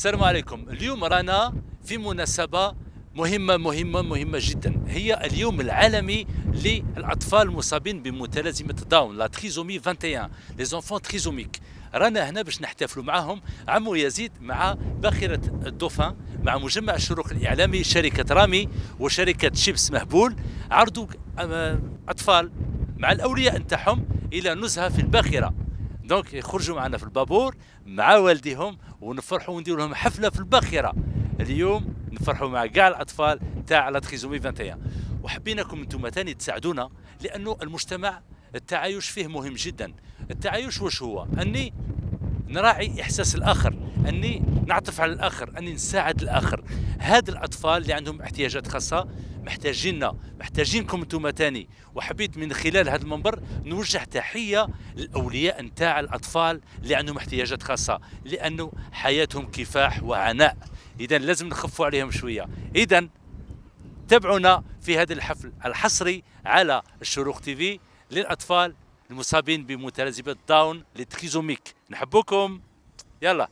السلام عليكم. اليوم رانا في مناسبة مهمة جدا، هي اليوم العالمي للأطفال المصابين بمتلازمة داون، لا تريزومي 21، لي زونفون تريزوميك. رانا هنا باش نحتفلوا معهم عمو يزيد مع باخرة الدوفان، مع مجمع الشروق الإعلامي، شركة رامي وشركة شيبس مهبول، عرضوا أطفال مع الأولياء نتاعهم إلى نزهة في الباخرة. دونك يخرجوا معنا في البابور مع والديهم ونفرحوا ونديروا لهم حفله في الباخره. اليوم نفرحوا مع كاع الاطفال تاع لا تريزومي 21، وحبيناكم انتم ثاني تساعدونا، لانه المجتمع التعايش فيه مهم جدا. التعايش واش هو؟ اني نراعي احساس الاخر، اني نعطف على الاخر، اني نساعد الاخر. هاد الاطفال اللي عندهم احتياجات خاصه محتاجيننا، محتاجينكم انتم تاني. وحبيت من خلال هذا المنبر نوجه تحيه للاولياء نتاع الاطفال اللي عندهم احتياجات خاصه، لانه حياتهم كفاح وعناء، اذا لازم نخفوا عليهم شويه. اذا تابعونا في هذا الحفل الحصري على الشروق تيفي للاطفال المصابين بمتلازمة داون لتريزوميك. نحبوكم، يلا.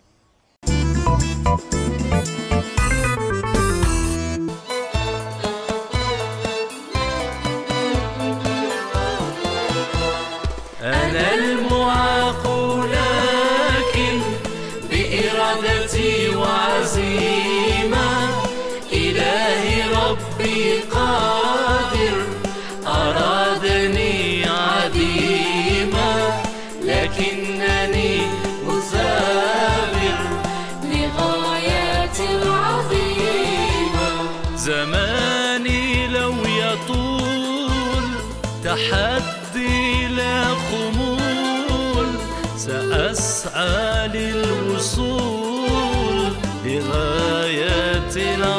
أنا المعاق لكن بإرادتي وعزيمة، إلهي ربي قادر أرادني عديمة، لكنني مثابر لغايات عظيمة. زماني لو يطول تحدي لا خمول، سأسعى للوصول لغايات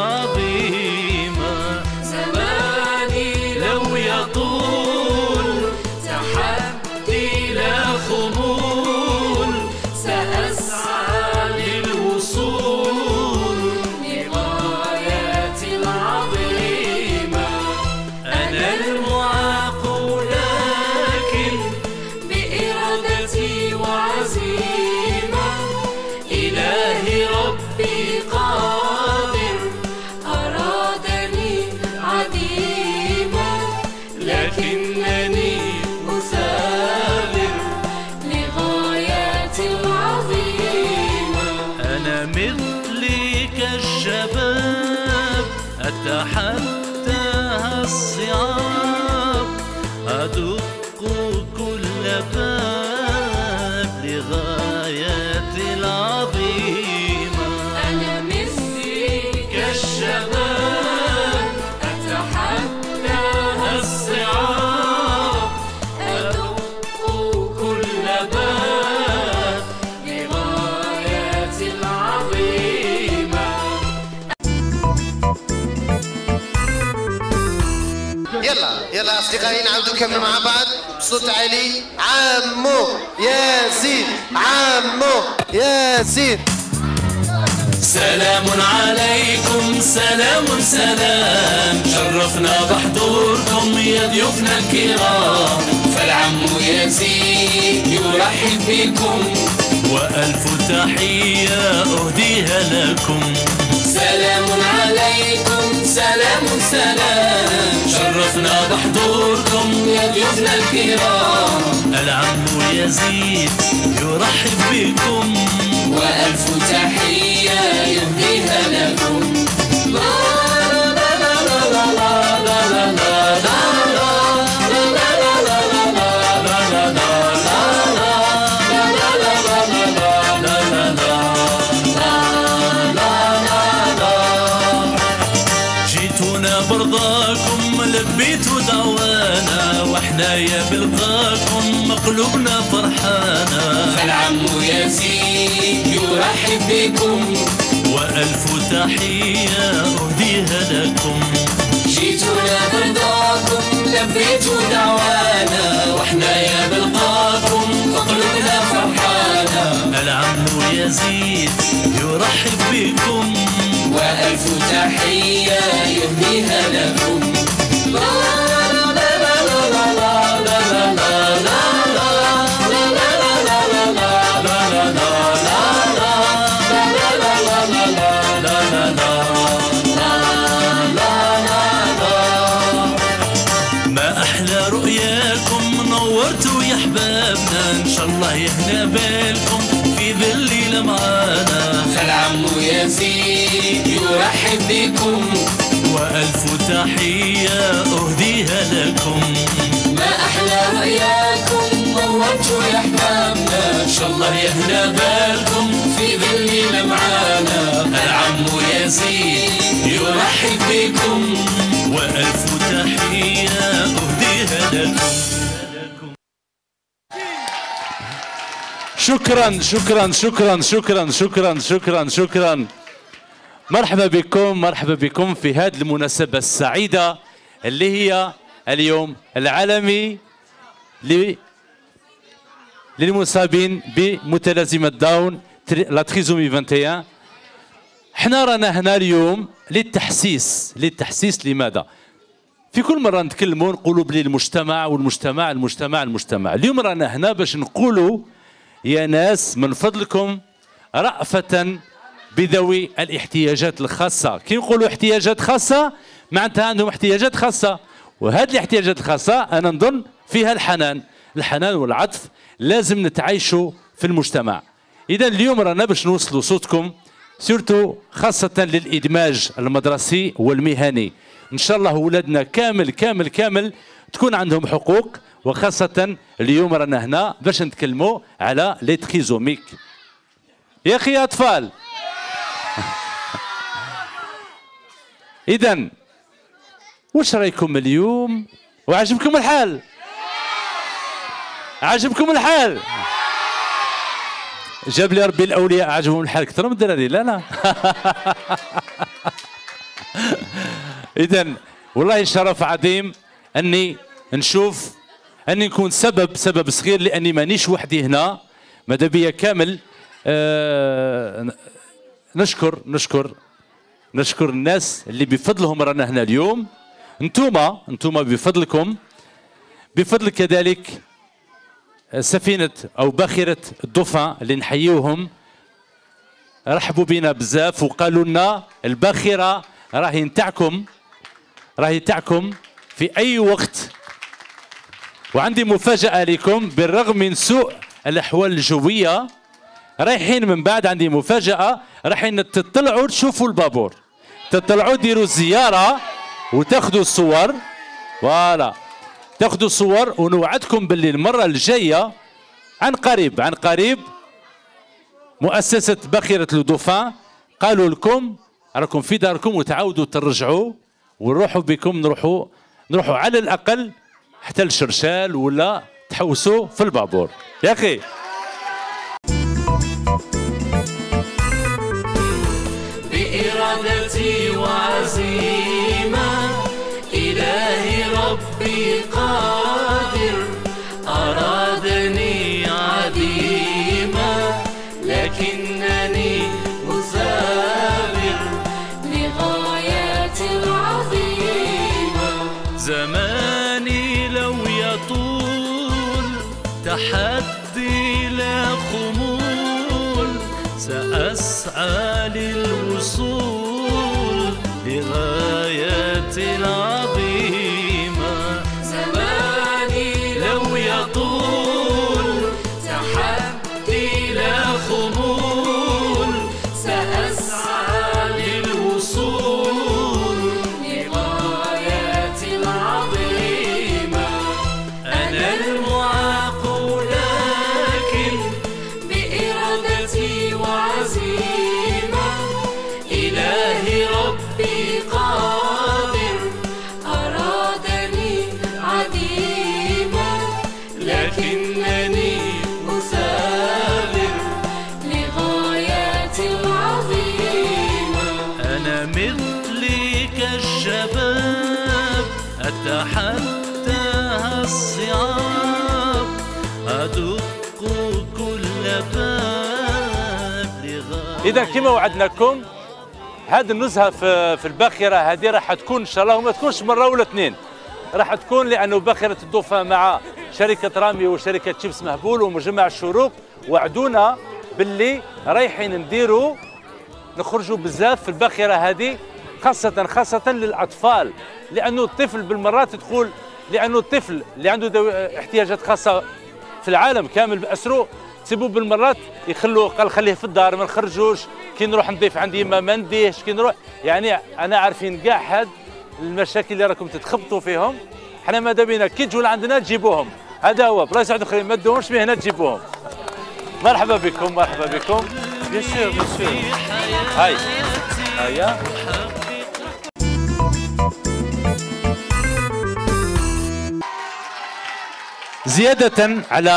عظيمة. زماني لو يطول تحدي لا خمول، سأسعى للوصول لغايات عظيمة. أنا المعاق لكن بإرادتي وعزيمة، إلهي ربي قادر أرادني عديمة، لكنني مثابر لغايات عظيمة. أنا مثلك الشباب أتحداها الصعاب، أدق كل باب لغايات العظيمة. أنا مثلك الشباب أتحداها الصعاب، أدق كل باب لغايات العظيمة. يلا أصدقائي نعاودو نكملوا مع بعض بصوت عالي. عمو يزيد، عمو يزيد. سلام عليكم، سلام شرفنا بحضوركم يا ضيوفنا الكرام، فالعم يزيد يرحب بكم وألف تحية أهديها لكم. سلام عليكم، سلام شرفنا بحضوركم يا ضيوفنا الكرام، العم يزيد يرحب بكم وألف تحية يهديها لكم. جيتونا برضاكم لبيتوا دعوانا، وحنايا بلقاكم قلوبنا فرحانة، فالعم يزيد يرحب بكم وألف تحية أهديها لكم. جيتونا برضاكم لبيتوا دعوانا، وحنايا بلقاكم قلوبنا فرحانة، العم يزيد يرحب بكم وألف تحية يهديها لكم. يا احبابنا ان شاء الله يهنا بالكم في ذي الليله معانا. خال عمو يزيد يرحب بكم والف تحيه اهديها لكم. ما احلى رؤياكم نورتوا يا احبابنا ان شاء الله يهنا بالكم في ذي الليله معانا. خال عمو يزيد يرحب بكم والف تحيه اهديها لكم. شكرا شكرا شكرا شكرا شكرا شكرا شكرا. مرحبا بكم، مرحبا بكم في هذه المناسبة السعيدة اللي هي اليوم العالمي للمصابين بمتلازمة داون لا تريزومي 21. احنا رانا هنا اليوم للتحسيس لماذا؟ في كل مرة نتكلموا نقولوا بلي المجتمع والمجتمع المجتمع المجتمع. اليوم رانا هنا باش نقولوا يا ناس من فضلكم رأفة بذوي الاحتياجات الخاصة. كي نقولوا احتياجات خاصة معناتها عندهم احتياجات خاصة، وهذه الاحتياجات الخاصة أنا نظن فيها الحنان والعطف لازم نتعايشوا في المجتمع. إذا اليوم رانا باش نوصلوا صوتكم سورتو خاصة للإدماج المدرسي والمهني. إن شاء الله ولادنا كامل كامل كامل تكون عندهم حقوق، وخاصة اليوم رانا هنا باش نتكلموا على لي تريزوميك. يا أخي يا أطفال إذا واش رايكم اليوم؟ وعجبكم الحال؟ عجبكم الحال؟ جاب لي ربي الأولياء عجبهم الحال أكثر من الدراري. لا إذا والله شرف عظيم أني نكون سبب صغير، لأني مانيش وحدي هنا، ماذا بيا كامل. نشكر الناس اللي بفضلهم رانا هنا اليوم. انتوما بفضلكم، بفضل كذلك سفينة أو باخرة الدوفان اللي نحييوهم، رحبوا بنا بزاف وقالوا لنا الباخرة راهي نتاعكم في أي وقت. وعندي مفاجأة لكم، بالرغم من سوء الأحوال الجوية رايحين من بعد، عندي مفاجأة، رايحين تطلعوا تشوفوا البابور، تطلعوا ديروا زيارة وتاخذوا الصور. فوالا تاخذوا الصور، ونوعدكم باللي المرة الجاية عن قريب مؤسسة باخرة الدوفان قالوا لكم راكم في داركم وتعاودوا ترجعوا، ونروحوا بكم نروحوا على الأقل حتى الشرشال ولا تحوسوا في البابور. يا أخي بإرادتي وعزيمة إلهي ربي قادر، أرادني عديمة لكنني مثابر لغايات عظيمة. زماني لو يطول تحدي لا خمول، سأسعى للوصول لغايات عظيمة. زماني لو يطول تحدي لا خمول، سأسعى للوصول لغايات عظيمة. أنا المعاق لكن بإرادتي وعزيمة، إلهي ربي قادر، أرادني عديمة لكنني مثابر لغايات عظيمة. أنا مثلك الشباب أتحداها الصعاب، أدق كل باب لغاية. إذا كما وعدناكم هذه النزهة في الباخرة هذه راح تكون إن شاء الله، وما تكونش مرة ولا اثنين، راح تكون لأنه باخرة الدوفان مع شركة رامي وشركة شيبس مهبول ومجمع الشروق وعدونا باللي رايحين نخرجوا بزاف في الباخرة هذه، خاصة للأطفال، لأنه الطفل بالمرات تقول، لأنه الطفل اللي عنده احتياجات خاصة في العالم كامل باسروا تسيبوا بالمرات يخلوه، قال خليه في الدار ما نخرجوش، كي نروح نضيف عندي ما نديهش، كي نروح يعني انا عارفين كاع هاد المشاكل اللي راكم تتخبطوا فيهم. حنا ماذا بينا كي تجوا لعندنا تجيبوهم، هذا هو بلايص واحد اخرين ما تدوهمش به هنا تجيبوهم. مرحبا بكم مرحبا بكم. بيان سور بيان سور. هاي هيا زيادة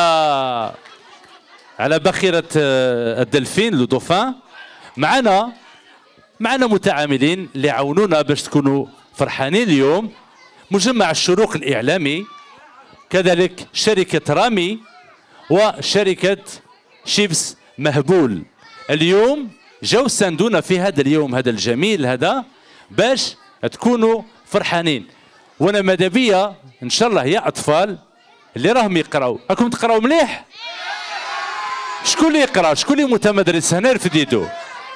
على باخرة الدلفين لو دوفان، معنا متعاملين اللي يعاونونا باش تكونوا فرحانين اليوم. مجمع الشروق الإعلامي، كذلك شركة رامي وشركة شيبس مهبول، اليوم جاو ساندونا في هذا اليوم هذا الجميل هذا باش تكونوا فرحانين. وانا ماذا بيا ان شاء الله يا اطفال اللي راهم يقراو، راكم تقراو مليح؟ شكون اللي يقرا؟ شكون اللي متمدرس هنا يرفد يدو؟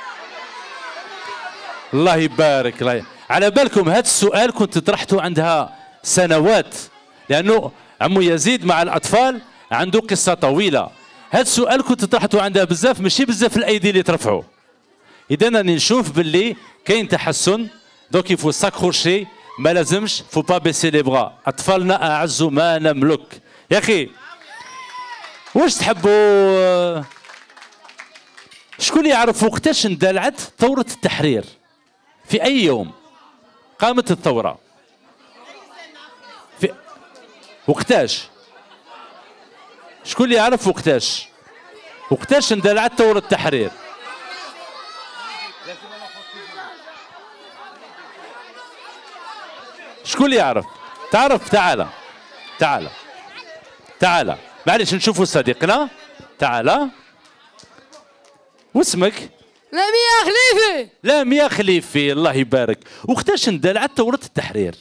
الله يبارك الله. على بالكم هذا السؤال كنت طرحته عندها سنوات، لانه عمو يزيد مع الاطفال عنده قصه طويله. هذا السؤال كنت طرحته عندها بزاف، ماشي بزاف الايدي اللي ترفعوا. اذا راني نشوف باللي كاين تحسن، دونك يفو ساكروشي، ما لازمش فو با بيسي لي بغا. اطفالنا اعز ما نملك. يا اخي واش تحبوا؟ شكون يعرف وقتاش اندلعت ثورة التحرير؟ في أي يوم قامت الثورة؟ في وقتاش؟ شكون اللي يعرف وقتاش اندلعت ثورة التحرير؟ شكون اللي يعرف؟ تعرف؟ تعال معليش نشوفوا صديقنا. تعال واسمك؟ لميا خليفي. لميا خليفي الله يبارك. وقتاش اندلعت ثورة التحرير؟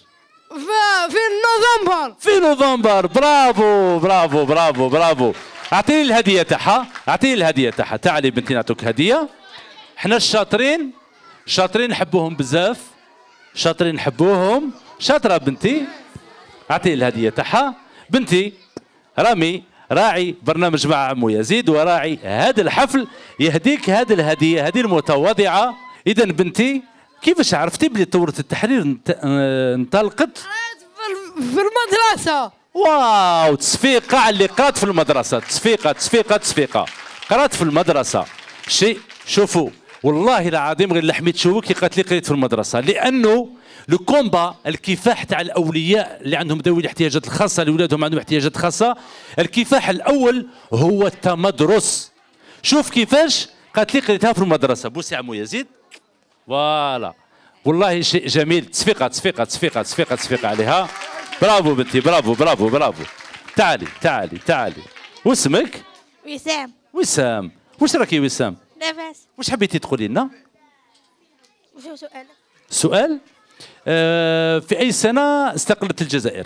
في نوفمبر. برافو برافو برافو برافو. اعطيني الهدية تاعها. تعالي بنتي نعطوك هدية. احنا الشاطرين نحبوهم بزاف، نحبوهم. شاطرة بنتي. اعطيني الهدية تاعها. بنتي رامي راعي برنامج مع عمو يزيد وراعي هذا الحفل، يهديك هذه الهدية هذه المتواضعة. إذا بنتي كيفاش عرفتي بلي ثورة التحرير انطلقت؟ في المدرسة. واو تصفيقة على اللي قرات في المدرسة. تصفيقة قرات في المدرسة. شيء شوفوا والله العظيم غير لحميت شوك كي قالت لي قريت في المدرسة، لأنه الكومبا الكفاح تاع الاولياء اللي عندهم ذوي الاحتياجات الخاصه، اللي ولادهم عندهم احتياجات خاصه، الكفاح الاول هو التمدرس. شوف كيفاش قالت لي قريتها في المدرسه. بوسي عمو يزيد. فوالا والله شيء جميل. تصفيقه عليها. برافو بنتي برافو. تعالي. واسمك؟ وسام. واش راكي وسام؟ لاباس. واش حبيتي تقولي لنا؟ وشو سؤال؟ في أي سنة استقلت الجزائر؟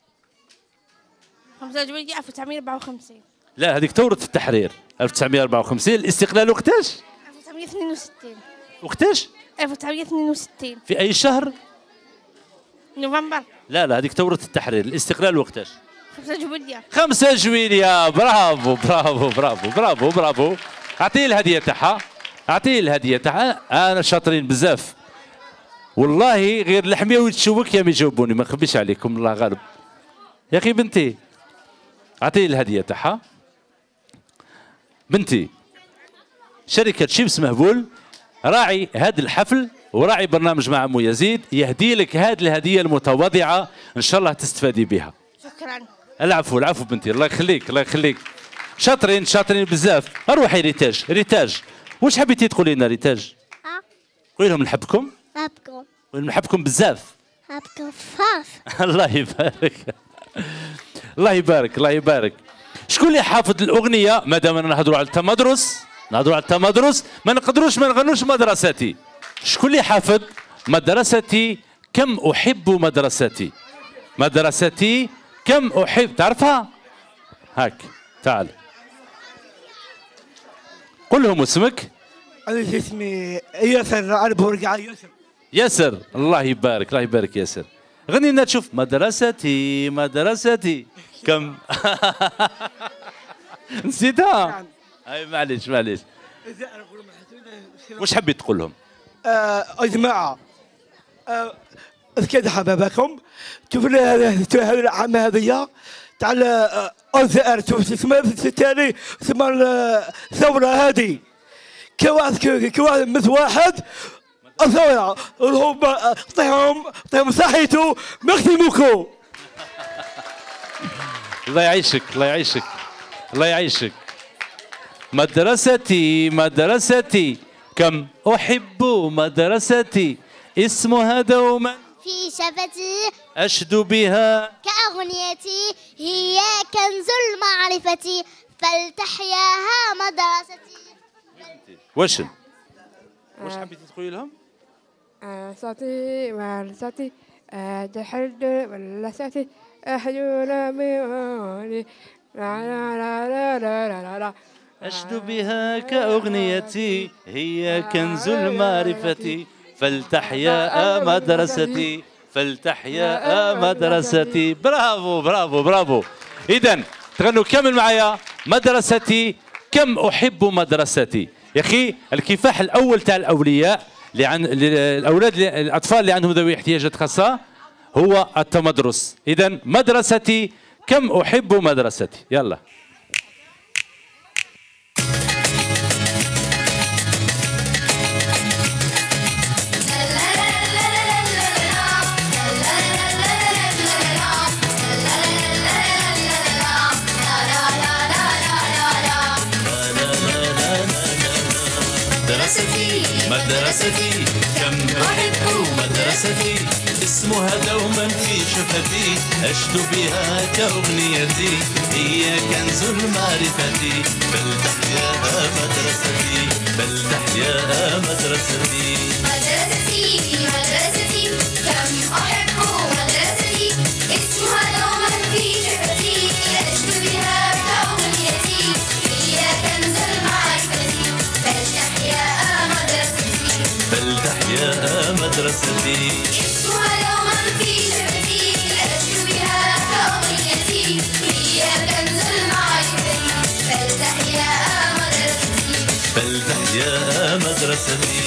5 جويلية 1954. لا هذيك ثورة التحرير 1954. الاستقلال وقتاش؟ 1962. وقتاش؟ 1962. في أي شهر؟ نوفمبر. لا هذيك ثورة التحرير. الاستقلال وقتاش؟ 5 جويلية. 5 جويلية. برافو. أعطيه الهدية تاعها. أنا شاطرين بزاف والله، غير لحمية ويتشوك يا ما يجاوبوني، ما نخبيش عليكم الله غالب. يا اخي بنتي اعطيني الهدية تاعها. بنتي شركة شيبس مهبول راعي هذا الحفل وراعي برنامج مع عمو يزيد، يهدي لك هذه الهدية المتواضعة ان شاء الله تستفادي بها. شكرا. العفو بنتي، الله يخليك. شاطرين بزاف. اروحي ريتاج. واش حبيتي تقولي لنا ريتاج؟ قولي لهم نحبكم. نحبكم بزاف. نحبكم فاف. الله يبارك. شكون اللي حافظ الاغنيه؟ مادام نهضروا على التمدرس ما نقدروش ما نغنوش مدرستي. شكون اللي حافظ مدرستي كم احب مدرستي كم احب؟ تعرفها؟ هاك تعال قل لهم اسمك. أنا اسمي ياسر. أنا برجع ياسر. الله يبارك ياسر. غني لنا تشوف مدرستي كم. نسيتها؟ اي معليش معليش. واش حبيت تقول لهم؟ يا جماعه اذكر حبابكم شوف هذه العام هذه تاع الزائر تسمى التالي تسمى الثوره هذه كواحد مثل واحد الثوره هم طيهم صحيتو مخدموكو. الله يعيشك الله يعيشك الله يعيشك. مدرستي مدرستي كم أحب مدرستي اسمها دوما في شفتي أشد بها كأغنيتي هي كنز المعرفة فلتحياها مدرستي. واش حبيتي تقولي لهم؟ صوتي ورصتي تحد ولا صوتي أحجونا بيوني لا لا لا لا لا لا أشد بها كأغنيتي هي كنز المعرفة فلتحيا مدرستي فلتحيا مدرستي. برافو برافو برافو. إذا تغنوا كامل معايا مدرستي كم أحب مدرستي. يا أخي الكفاح الأول تاع الأولياء الأولاد الأطفال اللي عندهم ذوي احتياجات خاصة هو التمدرس. إذا مدرستي كم أحب مدرستي. يلا مدرستي كم أحب مدرستي اسمها دوما في شفتي أشد بها كأغنيتي هي كنز المعرفة فلتحيا مدرستي فلتحيا مدرستي. مدرستي مدرستي كم أحب مدرستي اسمها دوما في شفتي أشد بها كأغنيتي هي كنز المعرفة فلتحيا فلتحيا مدرستي. اسمها دوما في شفتي أشد بها كأغنيتي هي كنز المعرفة فلتحيا مدرستي فلتحيا مدرستي.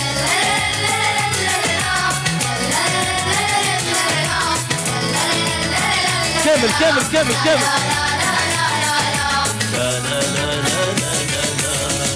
كامل كامل كامل كامل. لا لا لا لا لا لا.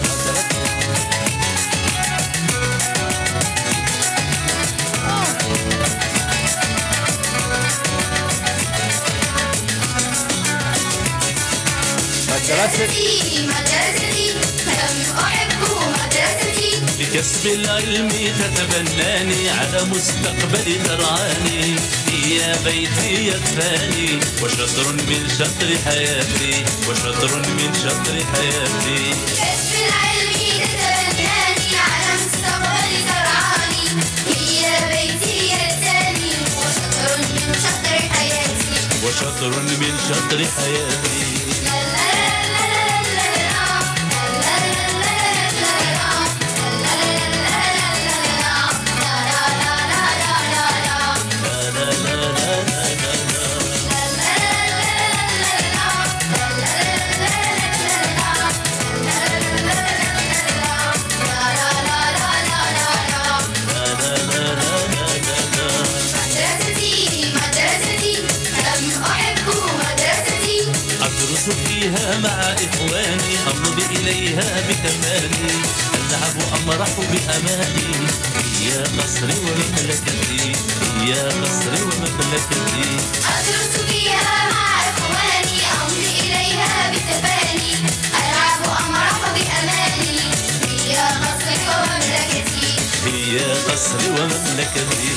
مدرستي مدرستي كم أحب مدرستي بكسب العلم تتبناني على مستقبل ترعاني هي بيتي يدفاني وشطر من شطر حياتي وشطر من شطر حياتي. بكسب العلم تتبناني على مستقبل ترعاني هي بيتي يدفاني وشطر من شطر حياتي وشطر من شطر حياتي. أدرس فيها مع إخواني أمضي إليها بكمالي ألعب أمرح بأماني هي قصري ومملكتي هي قصري ومملكتي. أدرس فيها مع إخواني أمضي إليها بتفاني ألعب أمرح بأماني هي قصري ومملكتي هي قصري ومملكتي.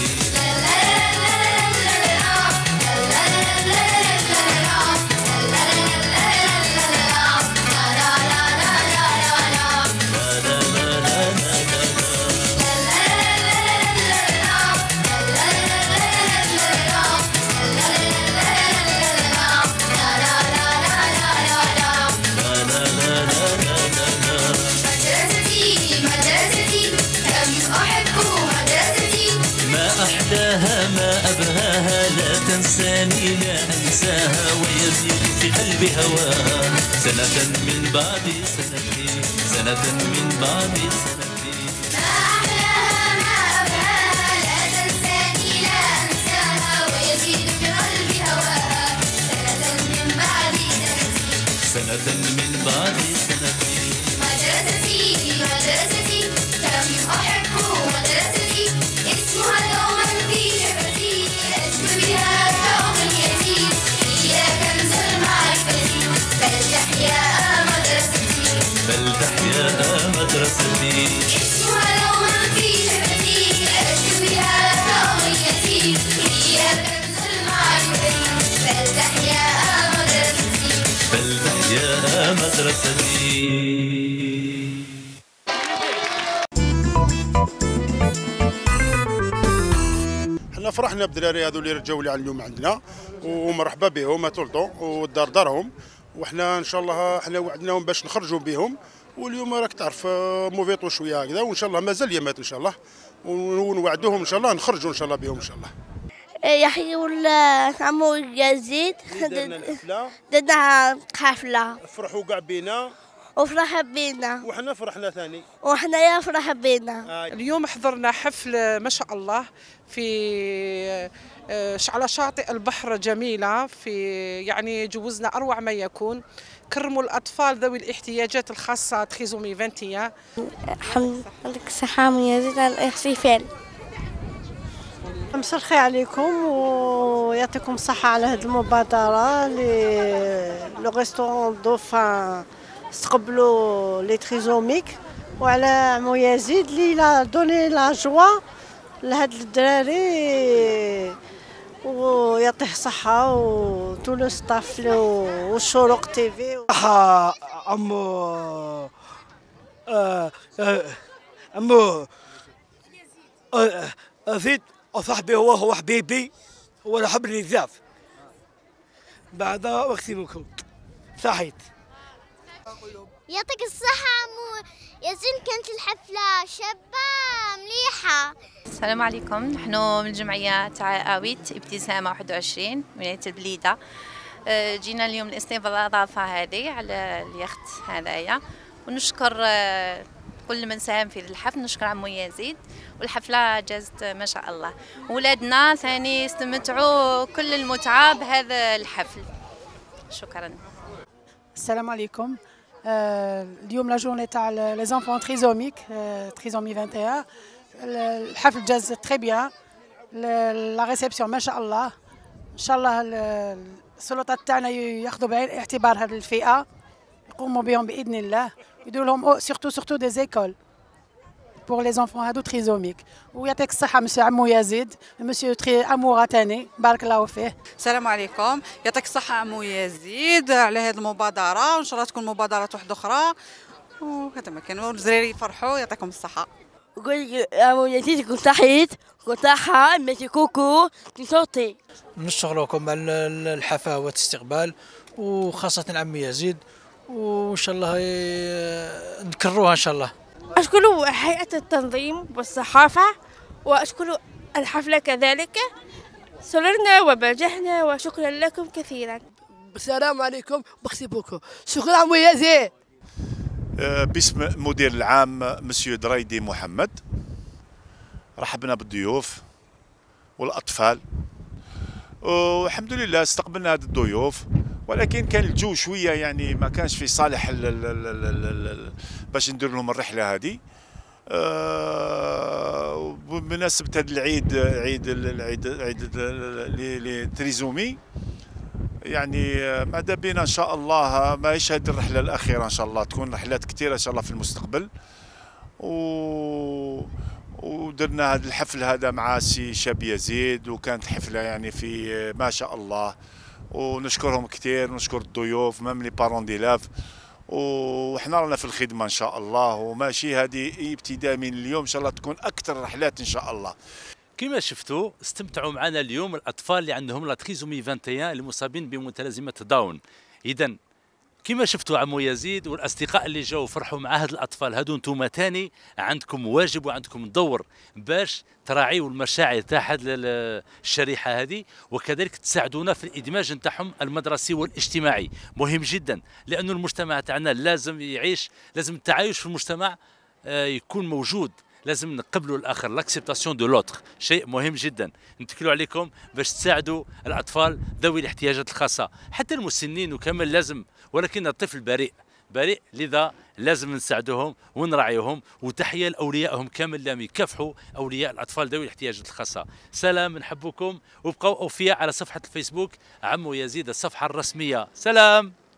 ما أبهاها لا تنساني لا أنساها ويزيد في قلبي هواها سنة من بعد سنتين، سنة من بعد سنتين. ما أحلاها ما أبهاها، لا تنساني لا أنساها، ويزيد في قلبي هواها. سنة من بعد سنتين، سنة من بعد سنتين. مدرستي مدرستي كم أحب مدرستي، اسمها دوما في شفتي، أجمل بها كأغنيتي، هي كنز المعرفة. بل تحيا مدرستي، بل تحيا مدرستي. اسمها دوما في شفتي، أجمل بها كأغنيتي، هي كنز المعرفة. بل تحيا مدرستي، بل تحيا مدرستي. احنا فرحنا بالدراري هذو اللي رجعوا لي اليوم عندنا، ومرحبا بهم طولتو والدار دارهم، وحنا ان شاء الله احنا وعدناهم باش نخرجوا بهم، واليوم راك تعرف موفيطوا شويه هكذا، وان شاء الله مازال يامات ان شاء الله، ونوعدوهم ان شاء الله نخرجوا ان شاء الله بهم ان شاء الله. يحيى ولا عمو يزيد درنا حفلة، فرحوا كاع بينا وفرح بينا، وحنا فرحنا ثاني، وحنا يا فرح بينا. اليوم حضرنا حفل ما شاء الله في على شاطئ البحر جميلة، في يعني جوزنا أروع ما يكون، كرموا الأطفال ذوي الاحتياجات الخاصة تخيزومي 21. الحمد لله صحة يزيد على الاحتفال. مساء الخير عليكم ويعطيكم الصحة على هذه المبادرة. لو ريستورون دوفان استقبلوا لي تريزوميك، وعلى عمو يزيد اللي لا دوني لا جوا لهاد الدراري، ويعطيه الصحة وتو لو ستاف والشروق تي في. عمو زيد صاحبي، هو حبيبي، هو يحبني بزاف. بعد وقت منكم صحيت. يعطيك الصحة عمو يزيد، كانت الحفلة شابة مليحة. السلام عليكم، نحن من الجمعية تاع آويت ابتسامة 21 ولاية البليدة. جينا اليوم الاستضافة هذه على اليخت هذايا، ونشكر كل من ساهم في الحفل، نشكر عمو يزيد، والحفلة جازت ما شاء الله. ولادنا ثاني استمتعوا كل المتعة بهذا الحفل. شكرا. السلام عليكم. اليوم لا جورني تاع لي زانفون تريزوميك، تريزومي 21. الحفل جاز تري بيان، لا ريسبسيون ما شاء الله. ان شاء الله السلطات تاعنا ياخذوا بعين الاعتبار هذه الفئة، يقوموا بهم باذن الله، يديروا لهم سورتو دي زيكول بور لي زانفون هادو تريزوميك. ويعطيك الصحة مسيو عمو يزيد، مسيو تري امورا تاني، بارك الله فيه. السلام عليكم، يعطيك الصحة عمو يزيد على هذه المبادرة، وإن شاء الله تكون مبادرات واحدة أخرى، وهذا ما كان، والزراري يفرحوا، يعطيكم الصحة. نقول عمو يزيد كنت تحيت كنت صحة ميسي كوكو تنصوتي. نشكركم على الحفاوة والاستقبال، وخاصة عمي يزيد، وإن شاء الله نكروها إن شاء الله. أشكر هيئة التنظيم والصحافة، وأشكر الحفلة كذلك، سررنا وبجحنا، وشكرا لكم كثيرا. السلام عليكم، بخسي بوكو. شكرا عمو يزيد. باسم المدير العام مسيو دريدي محمد، رحبنا بالضيوف والأطفال، والحمد لله استقبلنا هذه الضيوف، ولكن كان الجو شويه يعني ما كانش في صالح باش ندير لهم الرحله هذه. بمناسبه هذا العيد تريزومي، يعني ماذا بينا ان شاء الله ما هيش هذه الرحله الاخيره، ان شاء الله تكون رحلات كثيره ان شاء الله في المستقبل. ودرنا هذا الحفل هذا مع سي شاب يزيد، وكانت حفله يعني في ما شاء الله، ونشكرهم كثير، ونشكر الضيوف ميم لي بارون ديلاف، وحنا رانا في الخدمه ان شاء الله، وماشي هذه ابتداء من اليوم ان شاء الله تكون اكثر رحلات ان شاء الله. كما شفتوا استمتعوا معنا اليوم الاطفال اللي عندهم لا تريزومي 21 المصابين بمتلازمه داون. اذا كما شفتوا عمو يزيد والاصدقاء اللي جاوا فرحوا مع هاد الاطفال هادو، انتم تاني عندكم واجب وعندكم دور باش تراعيوا المشاعر تاع هاد الشريحه هذه، وكذلك تساعدونا في الادماج نتاعهم المدرسي والاجتماعي. مهم جدا لانه المجتمع تاعنا لازم يعيش، لازم التعايش في المجتمع يكون موجود، لازم نقبلوا الاخر، لاكسبتاسيون دو لوتر، شيء مهم جدا. نتكلوا عليكم باش تساعدوا الاطفال ذوي الاحتياجات الخاصه، حتى المسنين وكامل لازم، ولكن الطفل بريء، لذا لازم نساعدوهم ونراعيهم. وتحيه لاوليائهم كامل، لم يكافحوا اولياء الاطفال ذوي الاحتياجات الخاصه. سلام، نحبكم وبقوا اوفياء على صفحه الفيسبوك عمو يزيد الصفحه الرسميه. سلام.